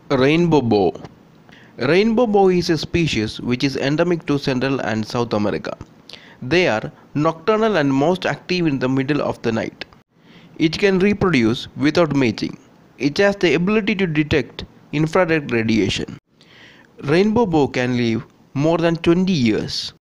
Rainbow bow. Rainbow bow is a species which is endemic to Central and South America. They are nocturnal and most active in the middle of the night. It can reproduce without mating. It has the ability to detect infrared radiation. Rainbow bow can live more than 20 years.